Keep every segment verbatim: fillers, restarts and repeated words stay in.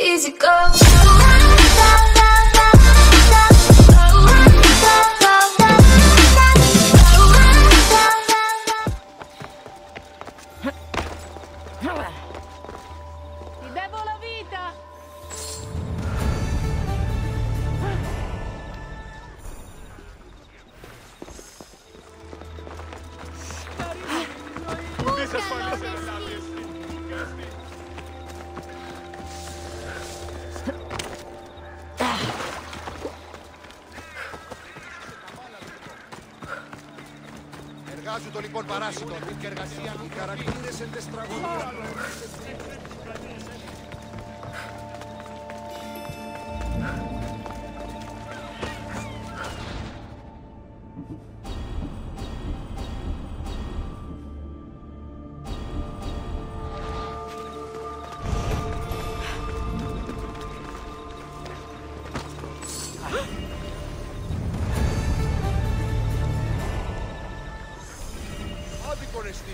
easy go. Ti devo la vita! Εργάζονται λοιπόν παράσιτο, και εργασία, οι χαρακτήρες εντεστραγωγούν. Άδικο ρεστή.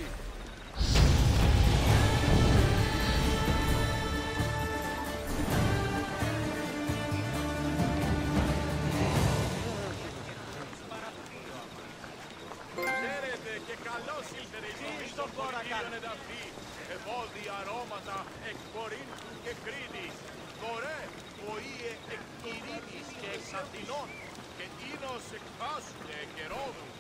Χαίρετε και καλώς ήλθετε εσείς στον χορηγείο εδαφή. Ευώδη αρώματα εκ Κορίνθου και Κρήτης. Δωρέ, βοήε εκ Ειρήνης και εξ Αθηνών. Και Ίνος εκ Πάσου και Ρόδου.